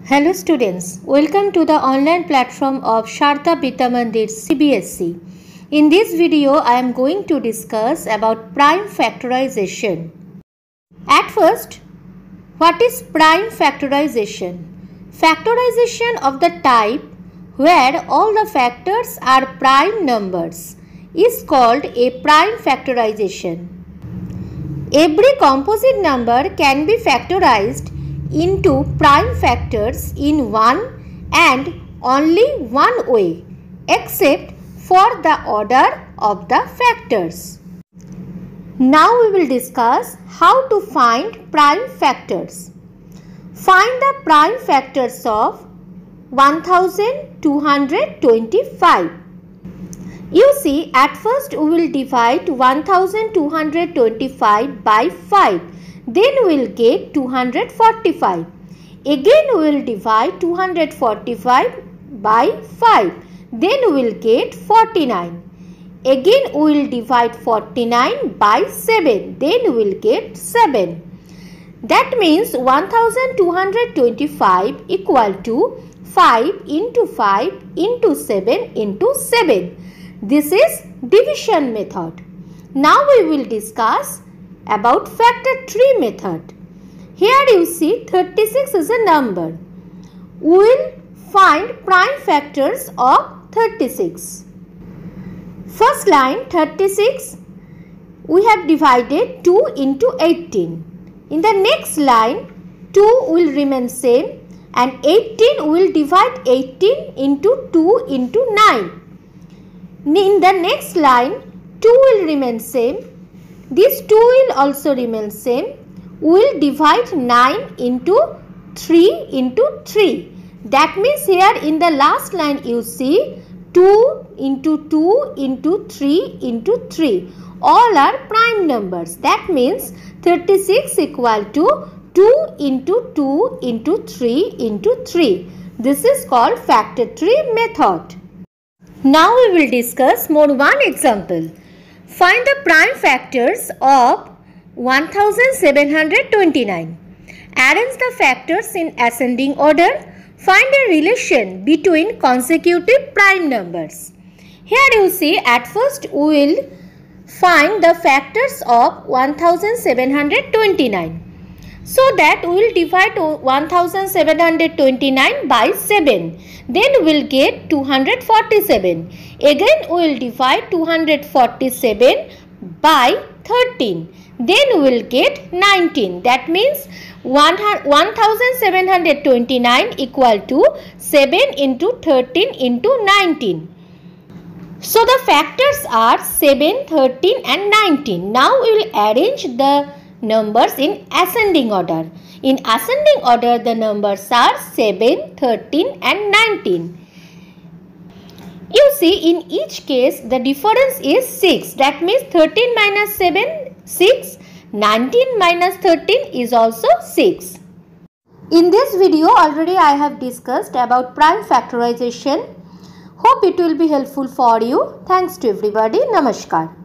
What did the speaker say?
Hello students, welcome to the online platform of Sharda Vidya Mandir CBSE. In this video, I am going to discuss about prime factorization. At first, what is prime factorization? Factorization of the type where all the factors are prime numbers is called a prime factorization. Every composite number can be factorized into prime factors in one and only one way, except for the order of the factors. Now we will discuss how to find prime factors. Find the prime factors of 1225. You see, at first we will divide 1225 by 5. Then we will get 245. Again we will divide 245 by 5. Then we will get 49. Again we will divide 49 by 7. Then we will get 7. That means 1225 equal to 5 into 5 into 7 into 7. This is division method. Now we will discuss about factor tree method. Here you see 36 is a number. We will find prime factors of 36. First line 36, we have divided 2 into 18. In the next line 2 will remain same and 18 will divide 18 into 2 into 9. In the next line 2 will remain same. This 2 will also remain same. We will divide 9 into 3 into 3. That means here in the last line you see 2 into 2 into 3 into 3. All are prime numbers. That means 36 equal to 2 into 2 into 3 into 3. This is called factor tree method. Now we will discuss more one example. Find the prime factors of 1729. Arrange the factors in ascending order. Find a relation between consecutive prime numbers. Here you see at first we will find the factors of 1729. So that we will divide 1729 by 7. Then we will get 247. Again we will divide 247 by 13. Then we will get 19. That means 1729 equal to 7 into 13 into 19. So the factors are 7, 13 and 19. Now we will arrange the numbers in ascending order. In ascending order the numbers are 7, 13 and 19. You see in each case the difference is 6. That means 13 minus 7, 6. 19 minus 13 is also 6. In this video already I have discussed about prime factorization. Hope it will be helpful for you. Thanks to everybody. Namaskar.